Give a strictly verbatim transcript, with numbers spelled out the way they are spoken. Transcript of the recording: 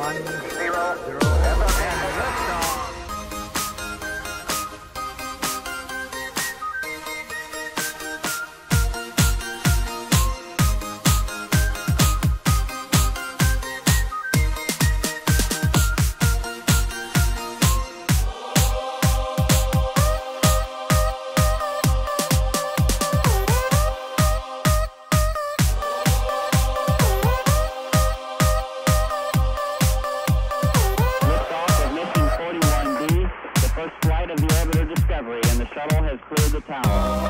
One, zero, zero, and liftoff. Flight of the orbiter Discovery, and the shuttle has cleared the tower.